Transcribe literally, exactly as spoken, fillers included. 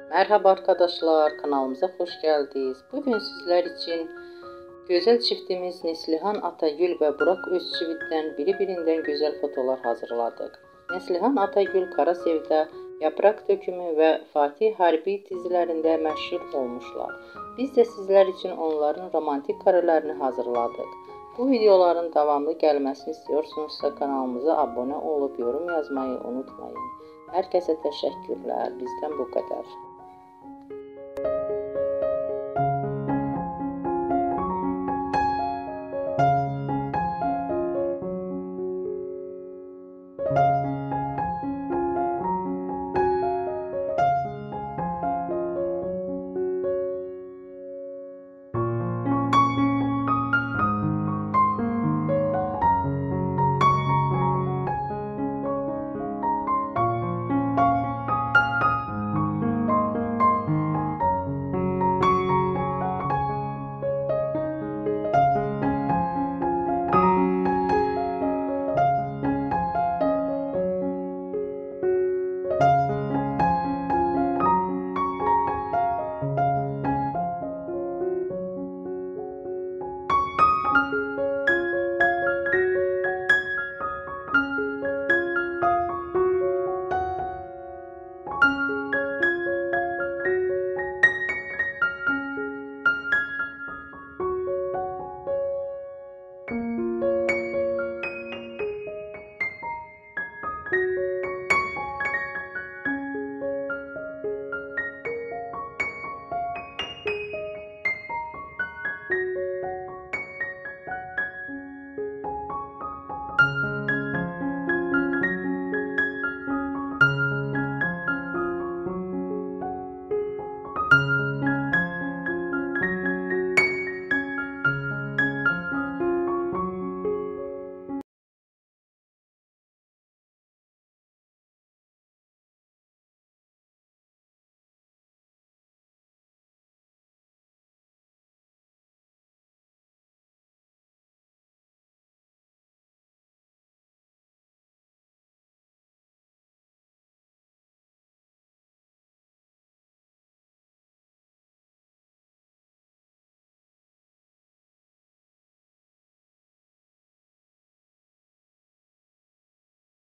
Merhaba arkadaşlar, kanalımıza hoş geldiniz. Bugün sizler için güzel çiftimiz Neslihan Atagül ve Burak Özçivit'ten birbirinden güzel fotolar hazırladık. Neslihan Atagül Kara Sevda, Yaprak Dökümü ve Fatih Harbi dizilerinde meşhur olmuşlar. Biz de sizler için onların romantik karelerini hazırladık. Bu videoların devamlı gelmesini istiyorsunuzsa kanalımıza abone olup yorum yazmayı unutmayın. Herkese teşekkürler. Bizden bu kadar.